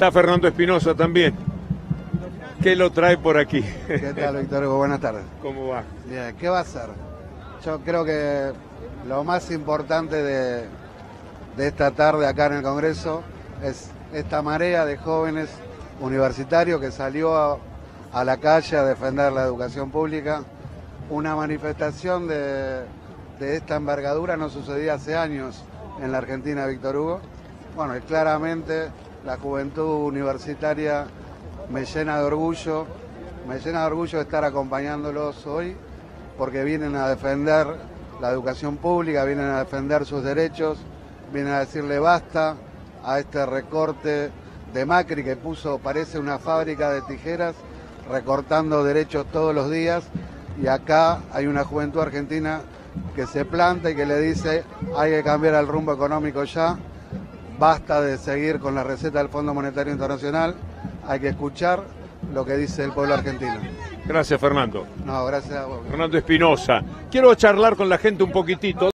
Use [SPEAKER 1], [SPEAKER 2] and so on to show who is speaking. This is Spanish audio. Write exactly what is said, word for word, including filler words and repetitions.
[SPEAKER 1] Está Fernando Espinosa también. ¿Qué lo trae por aquí?
[SPEAKER 2] ¿Qué tal, Víctor Hugo? Buenas tardes.
[SPEAKER 1] ¿Cómo va?
[SPEAKER 2] Bien, ¿qué va a ser? Yo creo que lo más importante de, de esta tarde acá en el Congreso es esta marea de jóvenes universitarios que salió a, a la calle a defender la educación pública. Una manifestación de, de esta envergadura no sucedía hace años en la Argentina, Víctor Hugo. Bueno, y claramente la juventud universitaria me llena de orgullo, me llena de orgullo de estar acompañándolos hoy, porque vienen a defender la educación pública, vienen a defender sus derechos, vienen a decirle basta a este recorte de Macri que puso, parece una fábrica de tijeras, recortando derechos todos los días, y acá hay una juventud argentina que se planta y que le dice hay que cambiar el rumbo económico ya, basta de seguir con la receta del Fondo Monetario Internacional, hay que escuchar lo que dice el pueblo argentino.
[SPEAKER 1] Gracias, Fernando.
[SPEAKER 2] No, gracias a vos.
[SPEAKER 1] Fernando Espinosa. Quiero charlar con la gente un poquitito.